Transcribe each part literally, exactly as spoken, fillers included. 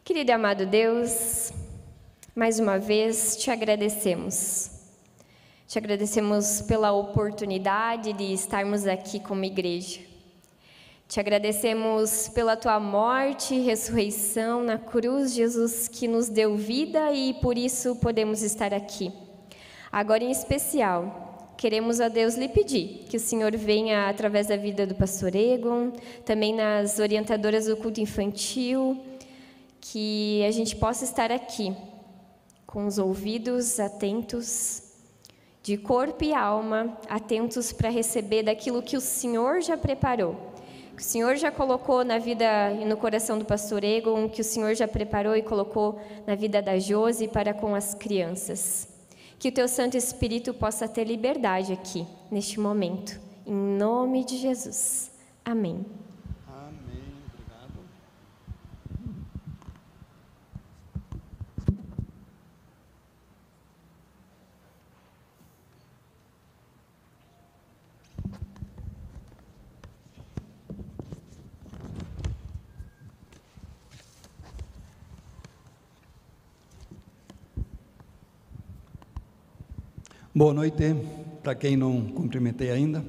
Querido e amado Deus, mais uma vez te agradecemos. Te agradecemos pela oportunidade de estarmos aqui como igreja. Te agradecemos pela tua morte e ressurreição na cruz, Jesus, que nos deu vida e por isso podemos estar aqui. Agora, em especial, queremos a Deus lhe pedir que o Senhor venha através da vida do pastor Egon, também nas orientadoras do culto infantil, que a gente possa estar aqui com os ouvidos atentos, de corpo e alma, atentos para receber daquilo que o Senhor já preparou, que o Senhor já colocou na vida e no coração do pastor Egon, que o Senhor já preparou e colocou na vida da Josi para com as crianças. Que o teu Santo Espírito possa ter liberdade aqui, neste momento, em nome de Jesus. Amém. Boa noite, para quem não cumprimentei ainda.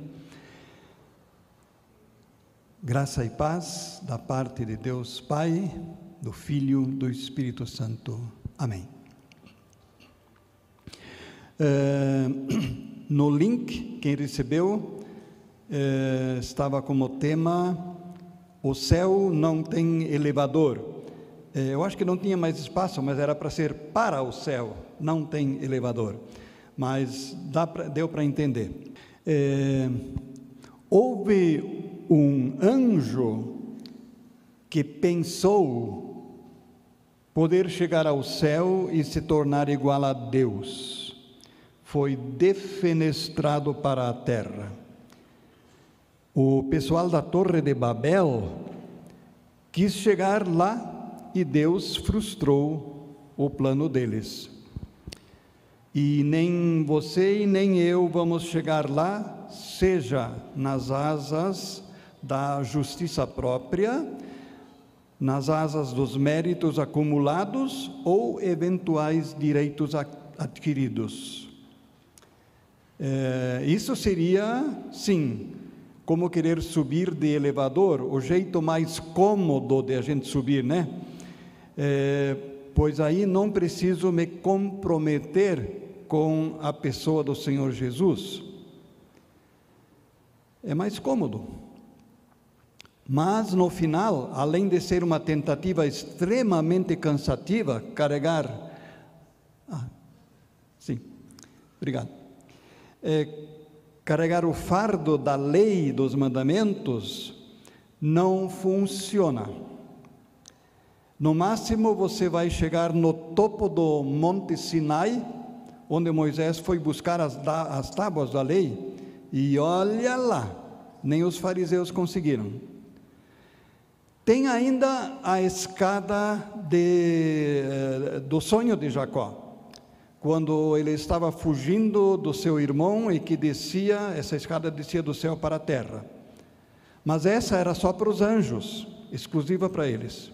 Graça e paz da parte de Deus Pai, do Filho, do Espírito Santo. Amém. É, no link, quem recebeu, é, estava como tema: o céu não tem elevador. É, eu acho que não tinha mais espaço, mas era para ser para o céu, não tem elevador. Mas dá pra, deu para entender. É, houve um anjo que pensou poder chegar ao céu e se tornar igual a Deus. Foi defenestrado para a terra. O pessoal da Torre de Babel quis chegar lá e Deus frustrou o plano deles. E nem você e nem eu vamos chegar lá, seja nas asas da justiça própria, nas asas dos méritos acumulados ou eventuais direitos adquiridos. É, isso seria, sim, como querer subir de elevador, o jeito mais cômodo de a gente subir, né? É, pois aí não preciso me comprometer com a pessoa do Senhor Jesus. É mais cômodo. Mas no final, além de ser uma tentativa extremamente cansativa, carregar... Ah, sim, obrigado. É, carregar o fardo da lei, dos mandamentos, não funciona. No máximo, você vai chegar no topo do Monte Sinai, onde Moisés foi buscar as, as tábuas da lei, e olha lá, nem os fariseus conseguiram. Tem ainda a escada de, do sonho de Jacó, quando ele estava fugindo do seu irmão e que descia, essa escada descia do céu para a terra. Mas essa era só para os anjos, exclusiva para eles.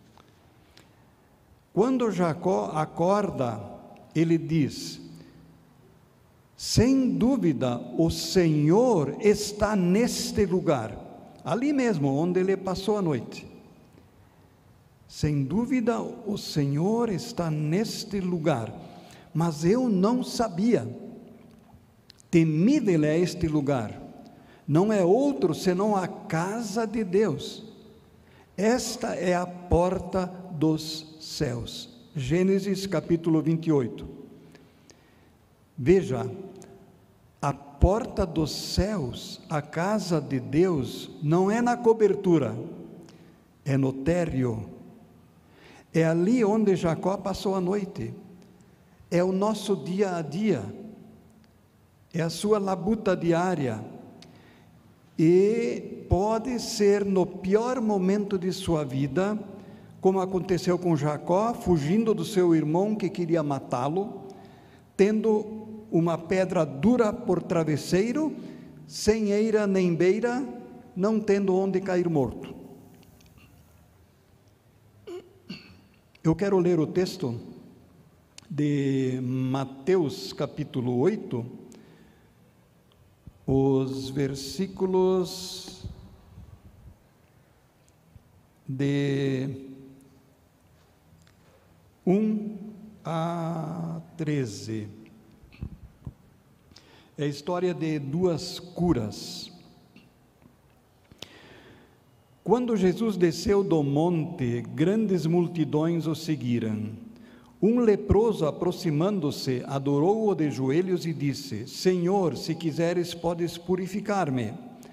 Quando Jacó acorda, ele diz: sem dúvida, o Senhor está neste lugar, ali mesmo onde ele passou a noite. Sem dúvida, o Senhor está neste lugar, mas eu não sabia. Temível é este lugar, não é outro senão a casa de Deus. Esta é a porta dos céus. Gênesis capítulo vinte e oito. Veja, a porta dos céus, a casa de Deus, não é na cobertura, é no térreo. É ali onde Jacó passou a noite. É o nosso dia a dia. É a sua labuta diária. E pode ser no pior momento de sua vida, como aconteceu com Jacó, fugindo do seu irmão que queria matá-lo, tendo uma pedra dura por travesseiro, sem eira nem beira, não tendo onde cair morto. Eu quero ler o texto de Mateus capítulo oito, os versículos de um a treze. É a história de duas curas. Quando Jesus desceu do monte, grandes multidões o seguiram. Um leproso, aproximando-se, adorou-o de joelhos e disse: Senhor, se quiseres, podes purificar-me.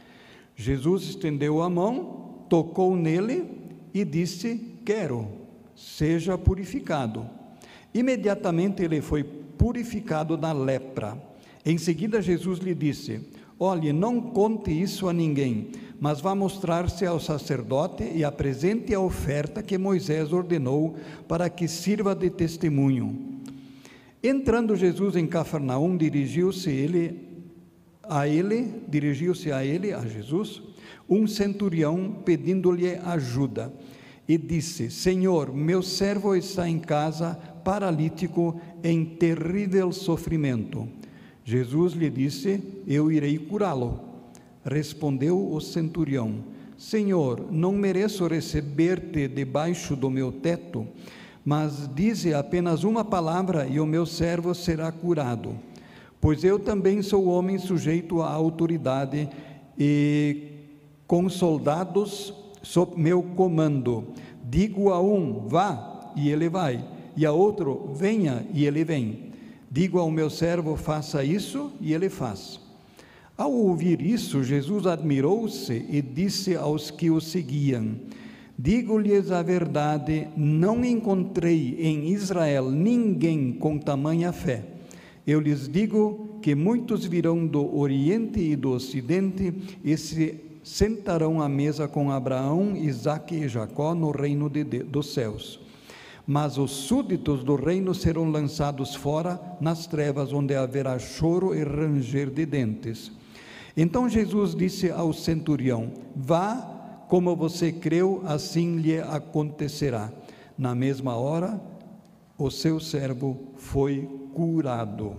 Jesus estendeu a mão, tocou nele e disse: Quero, seja purificado. Imediatamente ele foi purificado da lepra. Em seguida, Jesus lhe disse: Olhe, não conte isso a ninguém, mas vá mostrar-se ao sacerdote e apresente a oferta que Moisés ordenou para que sirva de testemunho. Entrando Jesus em Cafarnaum, dirigiu-se ele a ele, dirigiu-se a ele, a Jesus, um centurião pedindo-lhe ajuda, e disse: Senhor, meu servo está em casa, paralítico, em terrível sofrimento. Jesus lhe disse: Eu irei curá-lo. Respondeu o centurião: Senhor, não mereço receber-te debaixo do meu teto, mas dize apenas uma palavra e o meu servo será curado. Pois eu também sou homem sujeito à autoridade e com soldados sob meu comando. Digo a um: vá, e ele vai, e a outro: venha, e ele vem. Digo ao meu servo: faça isso, e ele faz. Ao ouvir isso, Jesus admirou-se e disse aos que o seguiam: Digo-lhes a verdade, não encontrei em Israel ninguém com tamanha fé. Eu lhes digo que muitos virão do Oriente e do Ocidente e se sentarão à mesa com Abraão, Isaque e Jacó no reino de Deus, dos céus. Mas os súditos do reino serão lançados fora nas trevas, onde haverá choro e ranger de dentes. Então Jesus disse ao centurião: Vá, como você creu, assim lhe acontecerá. Na mesma hora, o seu servo foi curado.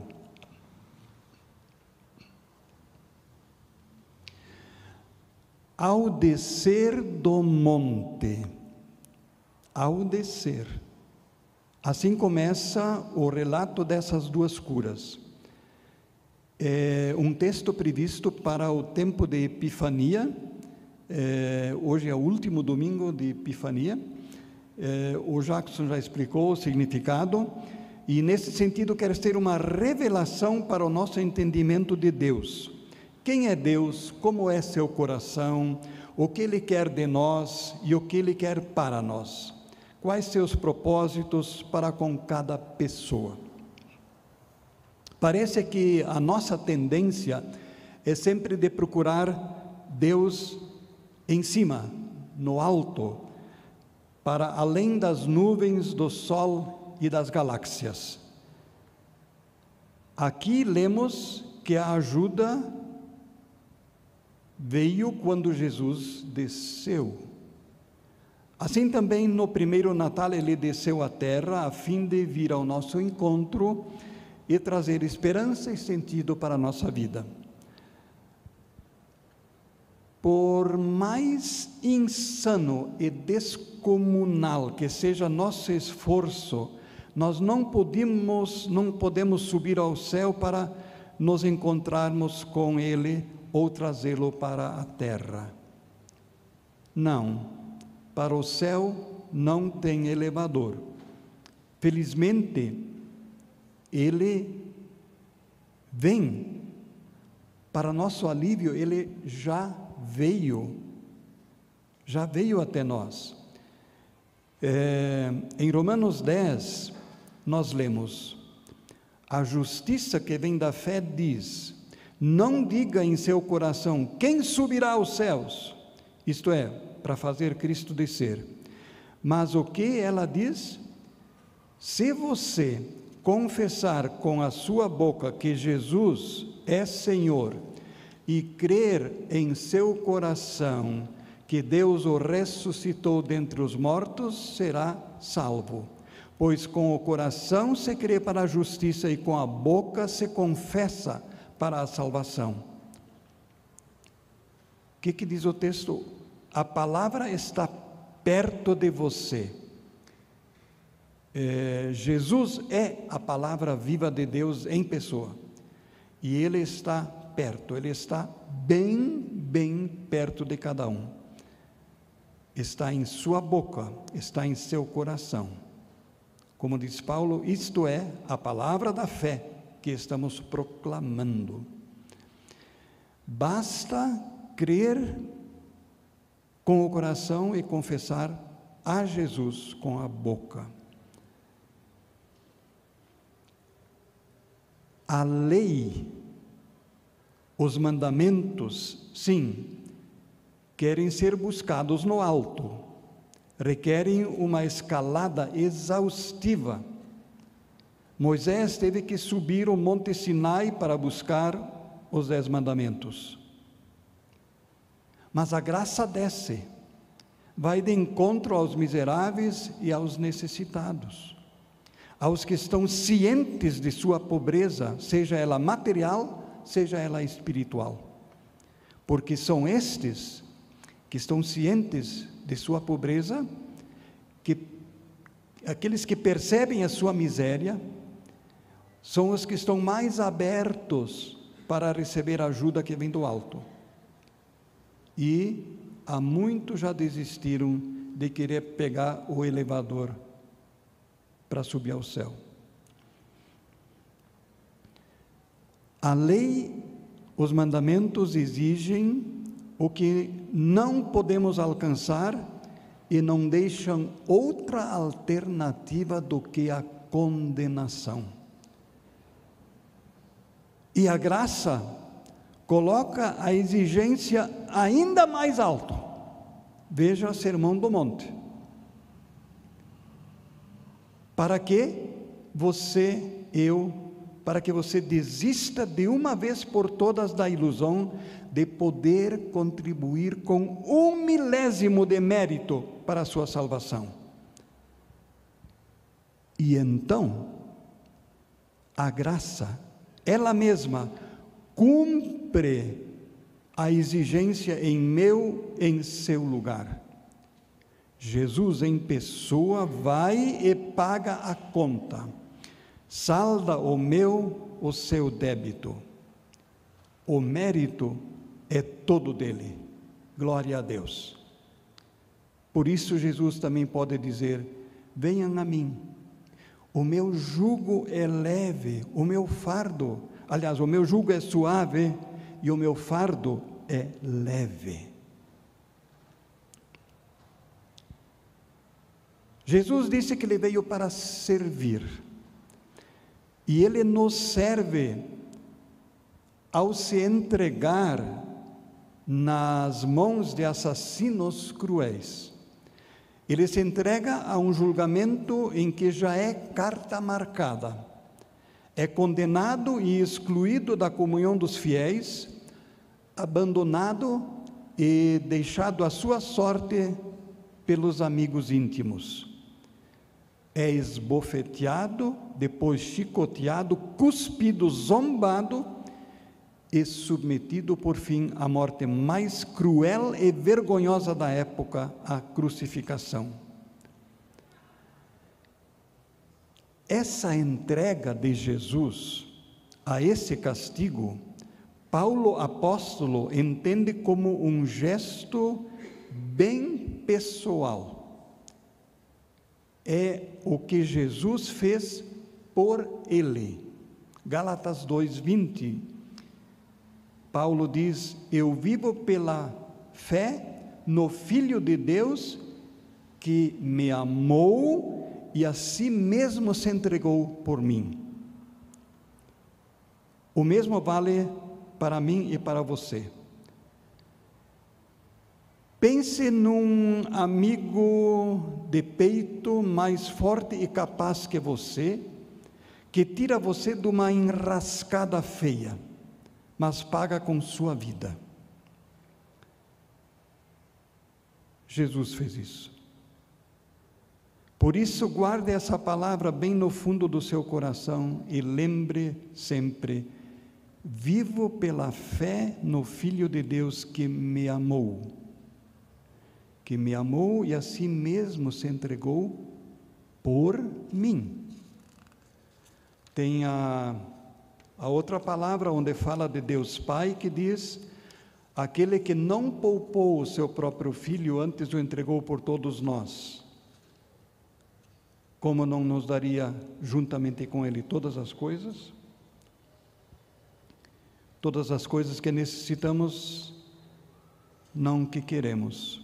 Ao descer do monte, ao descer, assim começa o relato dessas duas curas. É um texto previsto para o tempo de Epifania. É, hoje é o último domingo de Epifania. É, o Jackson já explicou o significado, e nesse sentido quer ser uma revelação para o nosso entendimento de Deus. Quem é Deus? Como é seu coração? O que Ele quer de nós e o que Ele quer para nós? Quais seus propósitos para com cada pessoa? Parece que a nossa tendência é sempre de procurar Deus em cima, no alto, para além das nuvens, do sol e das galáxias. Aqui lemos que a ajuda veio quando Jesus desceu. Assim também no primeiro Natal ele desceu à terra a fim de vir ao nosso encontro e trazer esperança e sentido para a nossa vida. Por mais insano e descomunal que seja nosso esforço, nós não podemos, não podemos subir ao céu para nos encontrarmos com Ele ou trazê-lo para a terra. Não, para o céu não tem elevador. Felizmente, Ele vem. Para nosso alívio, Ele já veio, já veio até nós. É, em Romanos dez, nós lemos: a justiça que vem da fé diz: não diga em seu coração, quem subirá aos céus? Isto é, para fazer Cristo descer. Mas o que ela diz? Se você confessar com a sua boca que Jesus é Senhor e crer em seu coração que Deus o ressuscitou dentre os mortos, será salvo. Pois com o coração se crê para a justiça e com a boca se confessa para a salvação. O que, que diz o texto? A palavra está perto de você. É, Jesus é a palavra viva de Deus em pessoa. E Ele está perto, Ele está bem, bem perto de cada um. Está em sua boca, está em seu coração. Como diz Paulo, isto é a palavra da fé que estamos proclamando. Basta crer com o coração e confessar a Jesus com a boca. A lei, os mandamentos, sim, querem ser buscados no alto, requerem uma escalada exaustiva. Moisés teve que subir o Monte Sinai para buscar os dez mandamentos. Mas a graça desce, vai de encontro aos miseráveis e aos necessitados, aos que estão cientes de sua pobreza, seja ela material, seja ela espiritual, porque são estes que estão cientes de sua pobreza, que aqueles que percebem a sua miséria, são os que estão mais abertos para receber a ajuda que vem do alto. E há muitos já desistiram de querer pegar o elevador para subir ao céu. A lei, os mandamentos exigem o que não podemos alcançar e não deixam outra alternativa do que a condenação. E a graça coloca a exigência ainda mais alto. Veja o Sermão do Monte. Para que você, eu, para que você desista de uma vez por todas da ilusão de poder contribuir com um milésimo de mérito para a sua salvação. E então, a graça, ela mesma, cumpre a exigência em meu, em seu lugar. Jesus em pessoa vai e paga a conta, salda o meu, o seu débito. O mérito é todo dele, glória a Deus. Por isso Jesus também pode dizer: venham a mim, o meu jugo é leve, o meu fardo, aliás, o meu jugo é suave e o meu fardo é leve. Jesus disse que ele veio para servir, e ele nos serve ao se entregar nas mãos de assassinos cruéis. Ele se entrega a um julgamento em que já é carta marcada, é condenado e excluído da comunhão dos fiéis, abandonado e deixado à sua sorte pelos amigos íntimos. É esbofeteado, depois chicoteado, cuspido, zombado e submetido por fim à morte mais cruel e vergonhosa da época, a crucificação. Essa entrega de Jesus a esse castigo, Paulo apóstolo entende como um gesto bem pessoal. É o que Jesus fez por ele. Gálatas dois, vinte, Paulo diz: eu vivo pela fé no Filho de Deus que me amou e a si mesmo se entregou por mim. O mesmo vale para mim e para você. Pense num amigo de peito mais forte e capaz que você, que tira você de uma enrascada feia, mas paga com sua vida. Jesus fez isso. Por isso, guarde essa palavra bem no fundo do seu coração e lembre sempre: vivo pela fé no Filho de Deus que me amou, que me amou e a si mesmo se entregou por mim. Tem a, a outra palavra onde fala de Deus Pai, que diz: aquele que não poupou o seu próprio Filho, antes o entregou por todos nós, como não nos daria juntamente com Ele todas as coisas? Todas as coisas que necessitamos, não que queremos.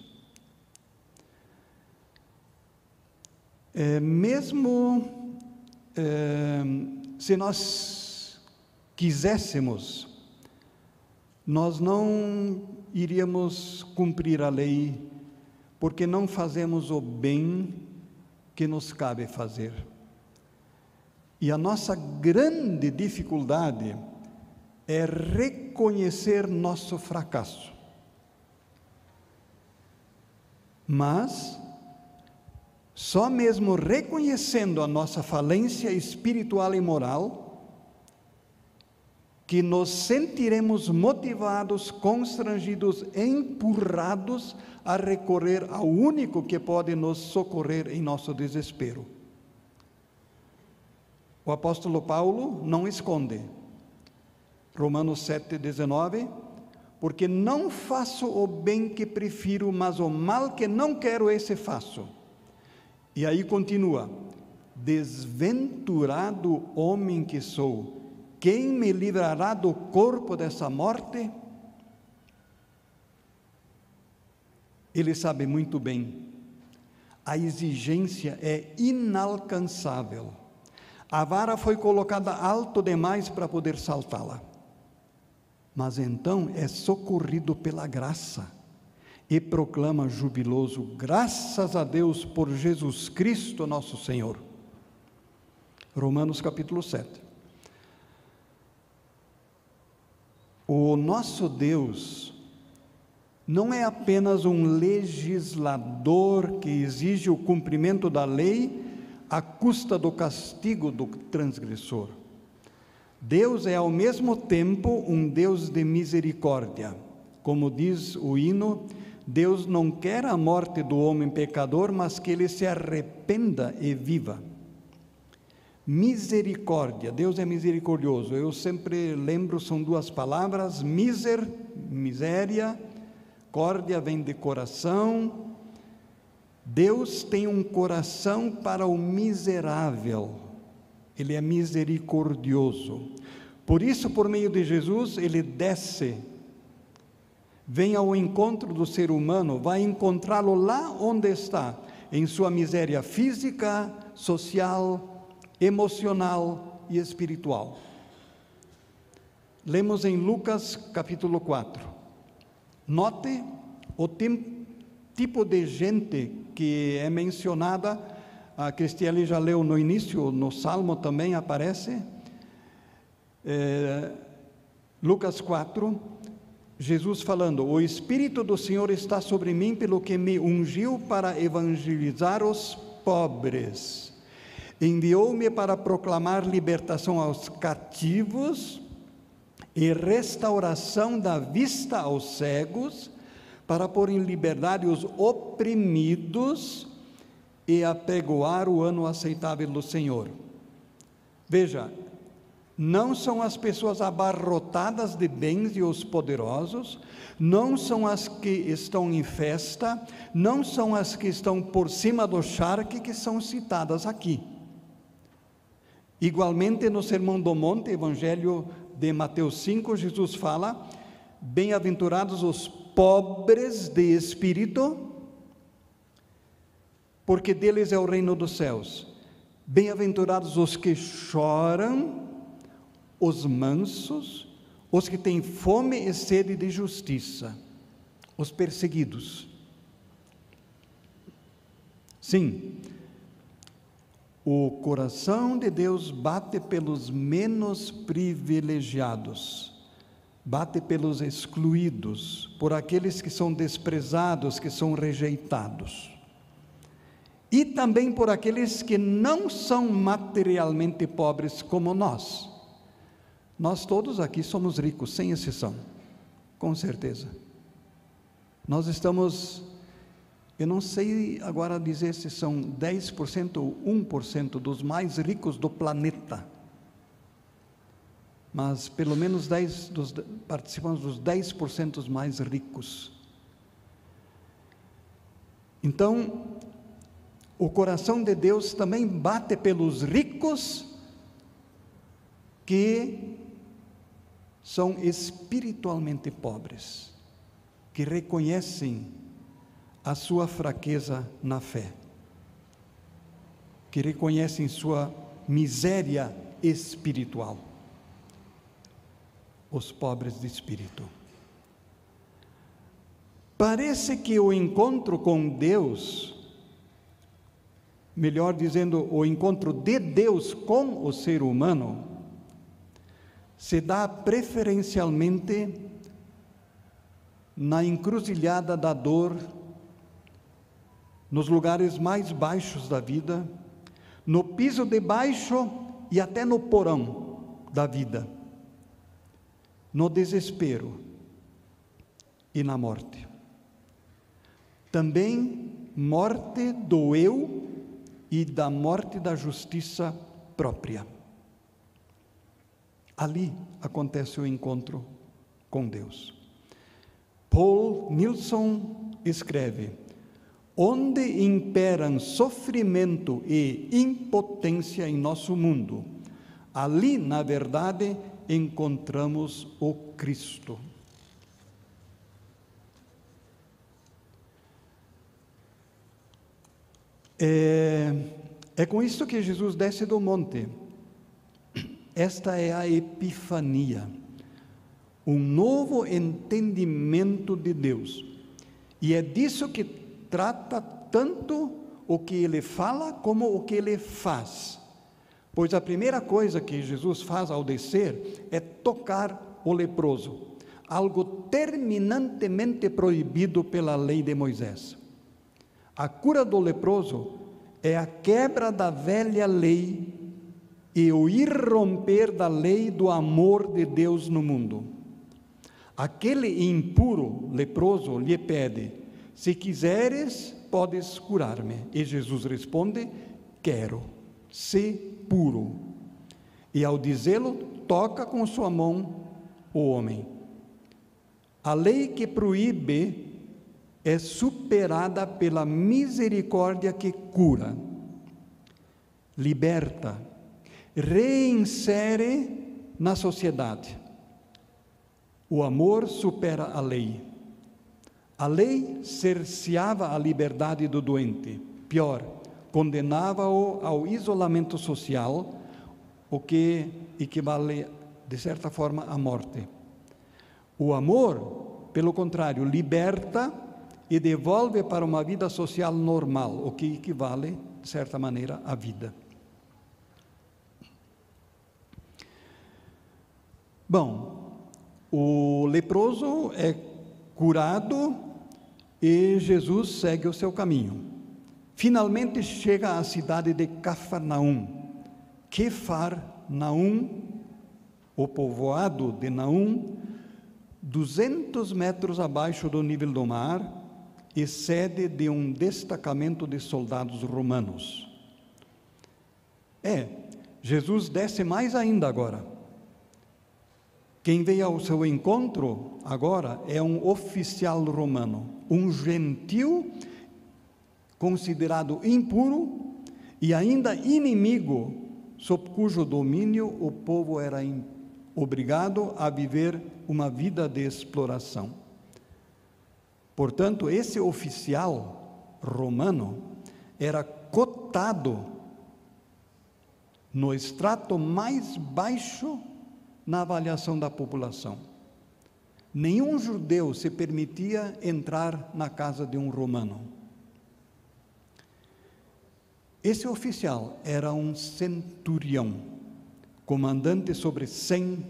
É, mesmo é, se nós quiséssemos, nós não iríamos cumprir a lei, porque não fazemos o bem que nos cabe fazer. E a nossa grande dificuldade é reconhecer nosso fracasso. Mas só mesmo reconhecendo a nossa falência espiritual e moral, que nos sentiremos motivados, constrangidos, empurrados a recorrer ao único que pode nos socorrer em nosso desespero. O apóstolo Paulo não esconde. Romanos sete, dezenove, porque não faço o bem que prefiro, mas o mal que não quero, esse faço. E aí continua: desventurado homem que sou, quem me livrará do corpo dessa morte? Ele sabe muito bem, a exigência é inalcançável. A vara foi colocada alto demais para poder saltá-la. Mas então é socorrido pela graça e proclama jubiloso: graças a Deus por Jesus Cristo nosso Senhor. Romanos capítulo sete. O nosso Deus não é apenas um legislador que exige o cumprimento da lei à custa do castigo do transgressor. Deus é ao mesmo tempo um Deus de misericórdia. Como diz o hino, Deus não quer a morte do homem pecador, mas que ele se arrependa e viva. Misericórdia, Deus é misericordioso. Eu sempre lembro, são duas palavras: miser, miséria, córdia vem de coração. Deus tem um coração para o miserável. Ele é misericordioso. Por isso, por meio de Jesus, ele desce, vem ao encontro do ser humano, vai encontrá-lo lá onde está, em sua miséria física, social, emocional e espiritual. Lemos em Lucas capítulo quatro. Note o tem, tipo de gente que é mencionada. A Cristiane já leu no início, no Salmo também aparece. É, Lucas quatro, Jesus falando: o Espírito do Senhor está sobre mim, pelo que me ungiu para evangelizar os pobres. Enviou-me para proclamar libertação aos cativos e restauração da vista aos cegos, para pôr em liberdade os oprimidos e apregoar o ano aceitável do Senhor. Veja, não são as pessoas abarrotadas de bens e os poderosos, não são as que estão em festa, não são as que estão por cima do charque que são citadas aqui. Igualmente no Sermão do Monte, Evangelho de Mateus cinco, Jesus fala: bem-aventurados os pobres de espírito, porque deles é o reino dos céus. Bem-aventurados os que choram, os mansos, os que têm fome e sede de justiça, os perseguidos. Sim, o coração de Deus bate pelos menos privilegiados, bate pelos excluídos, por aqueles que são desprezados, que são rejeitados. e também por aqueles que não são materialmente pobres como nós. Nós todos aqui somos ricos, sem exceção, com certeza. Nós estamos, eu não sei agora dizer se são dez por cento ou um por cento dos mais ricos do planeta, mas pelo menos dez dos, participamos dos dez por cento mais ricos. Então, o coração de Deus também bate pelos ricos que são espiritualmente pobres, que reconhecem a sua fraqueza na fé, que reconhecem sua miséria espiritual, os pobres de espírito. Parece que o encontro com Deus, melhor dizendo, o encontro de Deus com o ser humano, se dá preferencialmente na encruzilhada da dor, nos lugares mais baixos da vida, no piso de baixo e até no porão da vida, no desespero e na morte. Também morte do eu e da morte da justiça própria. Ali acontece o encontro com Deus. Paul Nilsson escreve: onde imperam sofrimento e impotência em nosso mundo, ali, na verdade, encontramos o Cristo. É, é com isso que Jesus desce do monte. Esta é a epifania, um novo entendimento de Deus. E é disso que trata tanto o que ele fala como o que ele faz. Pois a primeira coisa que Jesus faz ao descer é tocar o leproso, algo terminantemente proibido pela lei de Moisés. A cura do leproso é a quebra da velha lei e o irromper da lei do amor de Deus no mundo. Aquele impuro leproso lhe pede: se quiseres, podes curar-me. E Jesus responde: quero, ser puro. E ao dizê-lo, toca com sua mão o homem. A lei que proíbe é superada pela misericórdia que cura, liberta, reinsere na sociedade. O amor supera a lei. A lei cerceava a liberdade do doente. Pior, condenava-o ao isolamento social, o que equivale, de certa forma, à morte. O amor, pelo contrário, liberta e devolve para uma vida social normal, o que equivale, de certa maneira, à vida. Bom, o leproso é curado e Jesus segue o seu caminho. Finalmente chega à cidade de Cafarnaum. Cafarnaum, o povoado de Naum, duzentos metros abaixo do nível do mar, e sede de um destacamento de soldados romanos. É, Jesus desce mais ainda agora. Quem veio ao seu encontro agora é um oficial romano, um gentil considerado impuro e ainda inimigo, sob cujo domínio o povo era obrigado a viver uma vida de exploração. Portanto, esse oficial romano era cotado no extrato mais baixo na avaliação da população. Nenhum judeu se permitia entrar na casa de um romano. Esse oficial era um centurião, comandante sobre cem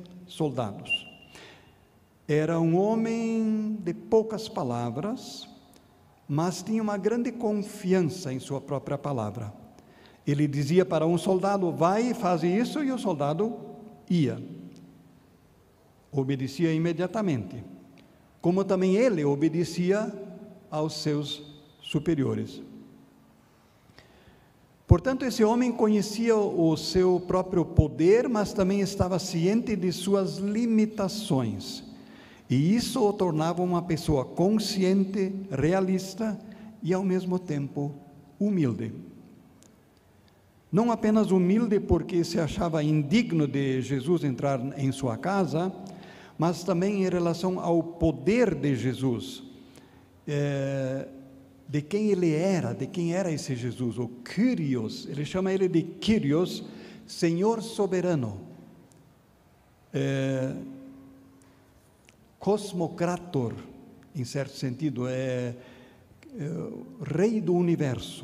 soldados. Era um homem de poucas palavras, mas tinha uma grande confiança em sua própria palavra. Ele dizia para um soldado: vai e faz isso, e o soldado ia. Obedecia imediatamente. Como também ele obedecia aos seus superiores. Portanto, esse homem conhecia o seu próprio poder, mas também estava ciente de suas limitações. E isso o tornava uma pessoa consciente, realista e, ao mesmo tempo, humilde. Não apenas humilde porque se achava indigno de Jesus entrar em sua casa, mas também em relação ao poder de Jesus, é, de quem ele era, de quem era esse Jesus, o Kyrios. Ele chama ele de Kyrios, Senhor soberano, é, Cosmocrator, em certo sentido, é, é Rei do Universo.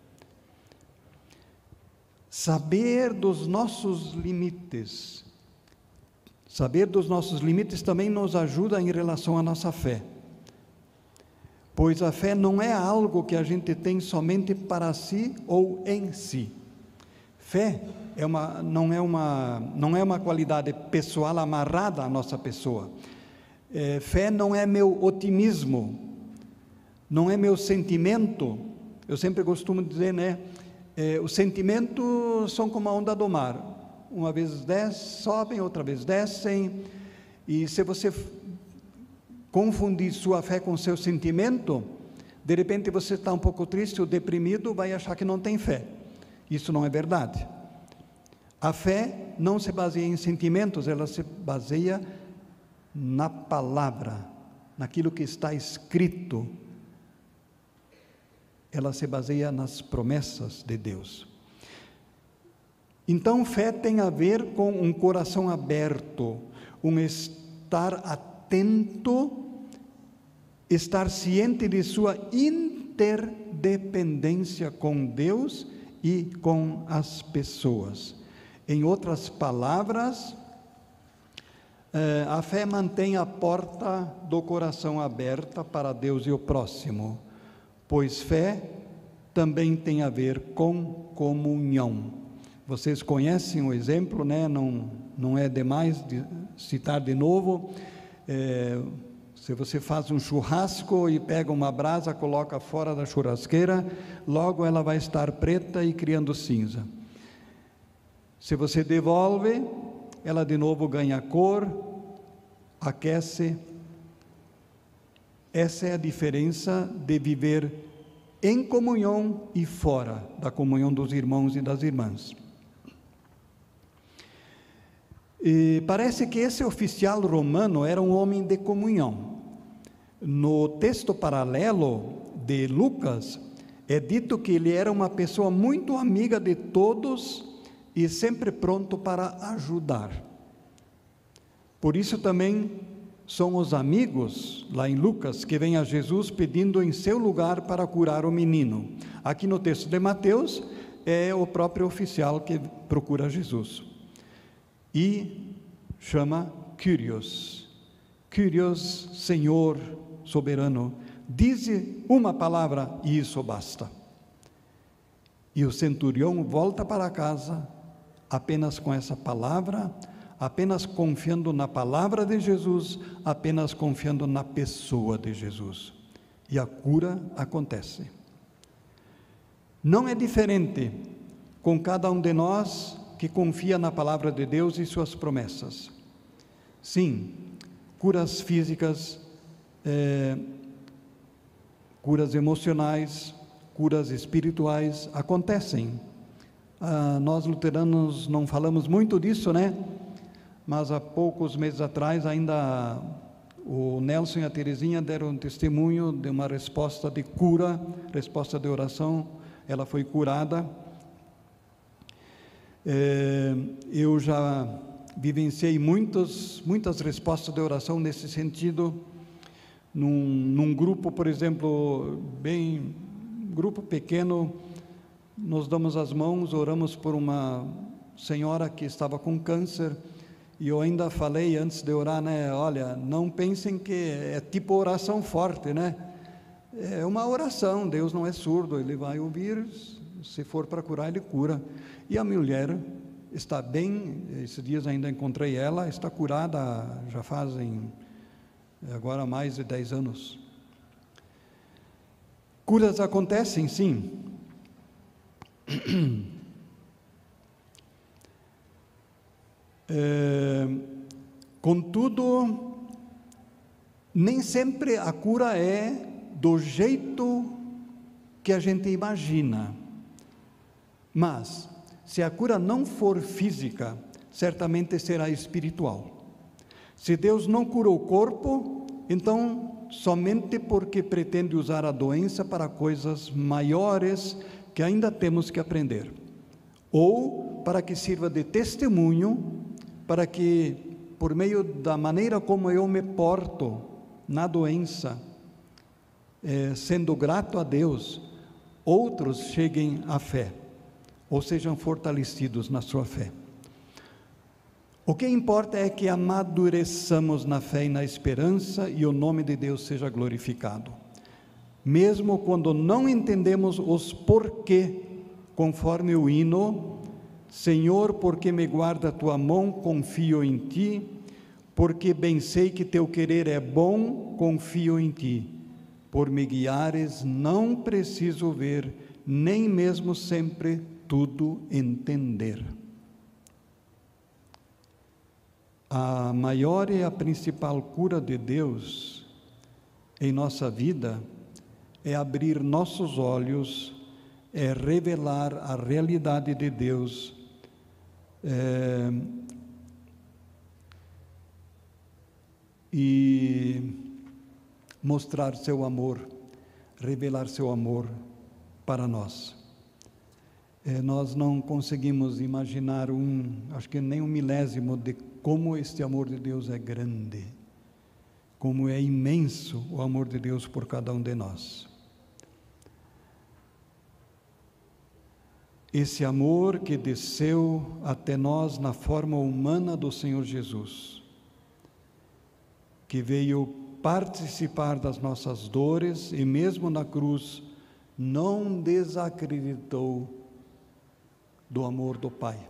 Saber dos nossos limites, saber dos nossos limites também nos ajuda em relação à nossa fé, pois a fé não é algo que a gente tem somente para si ou em si. Fé é uma, não, é uma, não é uma qualidade pessoal amarrada à nossa pessoa. É, fé não é meu otimismo, não é meu sentimento. Eu sempre costumo dizer, né? É, os sentimentos são como a onda do mar. Uma vez descem, sobem, outra vez descem. E se você confundir sua fé com seu sentimento, de repente você está um pouco triste ou deprimido, vai achar que não tem fé. Isso não é verdade. A fé não se baseia em sentimentos, ela se baseia na palavra, naquilo que está escrito. Ela se baseia nas promessas de Deus. Então, fé tem a ver com um coração aberto, um estar atento, estar ciente de sua interdependência com Deus e com as pessoas. Em outras palavras, a fé mantém a porta do coração aberta para Deus e o próximo, pois fé também tem a ver com comunhão. Vocês conhecem o exemplo, né? Não, não é demais de citar de novo. É, se você faz um churrasco e pega uma brasa, coloca fora da churrasqueira, logo ela vai estar preta e criando cinza. Se você devolve, ela de novo ganha cor, aquece. Essa é a diferença de viver em comunhão e fora da comunhão dos irmãos e das irmãs. E parece que esse oficial romano era um homem de comunhão. No texto paralelo de Lucas, é dito que ele era uma pessoa muito amiga de todos e sempre pronto para ajudar. Por isso também são os amigos, lá em Lucas, que vêm a Jesus pedindo em seu lugar para curar o menino. Aqui no texto de Mateus, é o próprio oficial que procura Jesus. E chama Kyrios. Kyrios, Senhor soberano. Diz uma palavra e isso basta. E o centurião volta para casa apenas com essa palavra, apenas confiando na palavra de Jesus, apenas confiando na pessoa de Jesus. E a cura acontece. Não é diferente com cada um de nós que confia na palavra de Deus e suas promessas. Sim, curas físicas, é, curas emocionais, curas espirituais acontecem. Ah, nós luteranos não falamos muito disso, né? Mas há poucos meses atrás ainda o Nelson e a Terezinha deram um testemunho de uma resposta de cura, resposta de oração. Ela foi curada. É, eu já vivenciei muitas, muitas respostas de oração nesse sentido, num, num grupo, por exemplo, bem, grupo pequeno, nos damos as mãos, oramos por uma senhora que estava com câncer, e eu ainda falei antes de orar, né, olha, não pensem que é tipo oração forte, né, é uma oração, Deus não é surdo, Ele vai ouvir, se for para curar, Ele cura. E a mulher está bem, esses dias ainda encontrei ela, está curada já fazem agora mais de dez anos. Curas acontecem, sim. É, contudo, nem sempre a cura é do jeito que a gente imagina. Mas, se a cura não for física, certamente será espiritual. Se Deus não curou o corpo, então somente porque pretende usar a doença para coisas maiores que ainda temos que aprender, ou para que sirva de testemunho, para que, por meio da maneira como eu me porto na doença, eh, sendo grato a Deus, outros cheguem à fé, ou sejam fortalecidos na sua fé. O que importa é que amadureçamos na fé e na esperança e o nome de Deus seja glorificado. Mesmo quando não entendemos os porquê, conforme o hino, Senhor, porque me guarda a tua mão, confio em ti, porque bem sei que teu querer é bom, confio em ti. Por me guiares, não preciso ver, nem mesmo sempre tudo entender. A maior e a principal cura de Deus em nossa vida é abrir nossos olhos, é revelar a realidade de Deus, é, e mostrar seu amor, revelar seu amor para nós. É, nós não conseguimos imaginar um, acho que nem um milésimo de como este amor de Deus é grande, como é imenso o amor de Deus por cada um de nós. Esse amor que desceu até nós na forma humana do Senhor Jesus, que veio participar das nossas dores e mesmo na cruz não desacreditou do amor do Pai.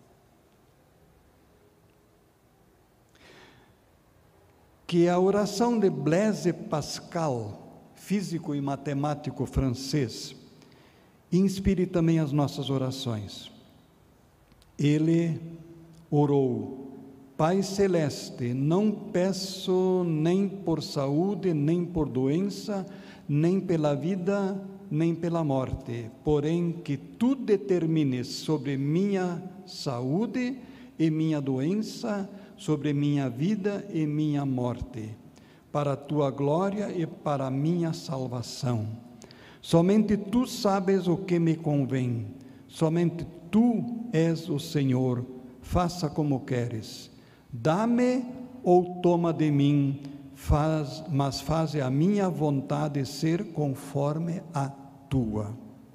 Que a oração de Blaise Pascal, físico e matemático francês, inspire também as nossas orações. Ele orou: Pai Celeste, não peço nem por saúde, nem por doença, nem pela vida, nem pela morte, porém que tu determines sobre minha saúde e minha doença, sobre minha vida e minha morte, para a tua glória e para a minha salvação. Somente tu sabes o que me convém, somente tu és o Senhor, faça como queres. Dá-me ou toma de mim, faz, mas faze a minha vontade ser conforme a tua.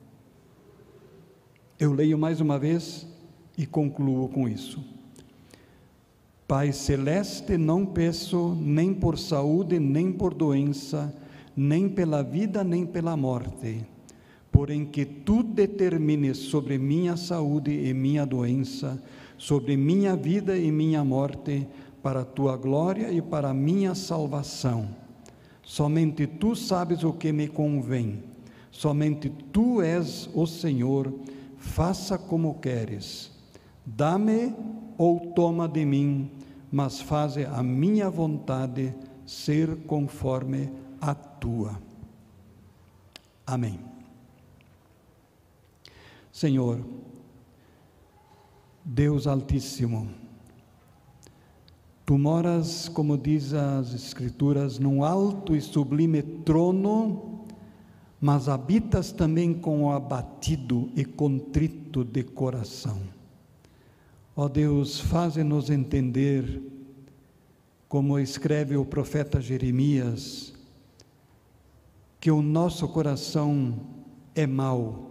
Eu leio mais uma vez e concluo com isso. Pai Celeste, não peço nem por saúde, nem por doença, nem pela vida, nem pela morte, porém que tu determines sobre minha saúde e minha doença, sobre minha vida e minha morte, para a tua glória e para a minha salvação. Somente tu sabes o que me convém, somente tu és o Senhor, faça como queres. Dá-me ou toma de mim, mas faze a minha vontade ser conforme a tua. Amém. Senhor, Deus Altíssimo, tu moras, como diz as Escrituras, num alto e sublime trono, mas habitas também com o abatido e contrito de coração. Ó Deus, faze-nos entender, como escreve o profeta Jeremias, que o nosso coração é mau,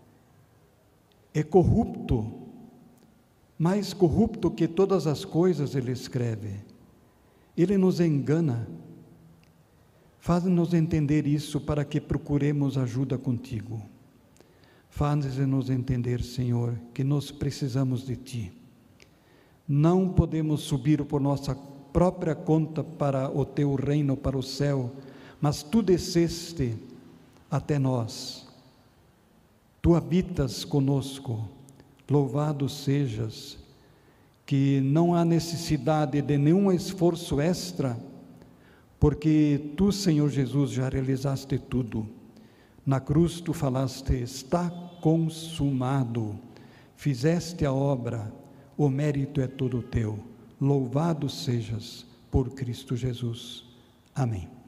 é corrupto, mais corrupto que todas as coisas, ele escreve. Ele nos engana. Faz-nos entender isso para que procuremos ajuda contigo. Faz-nos entender, Senhor, que nós precisamos de Ti. Não podemos subir por nossa própria conta para o Teu reino, para o céu, mas Tu desceste até nós. Tu habitas conosco. Louvado sejas, que não há necessidade de nenhum esforço extra, porque Tu, Senhor Jesus, já realizaste tudo. Na cruz Tu falaste, está consumado, fizeste a obra, o mérito é todo Teu. Louvado sejas por Cristo Jesus. Amém.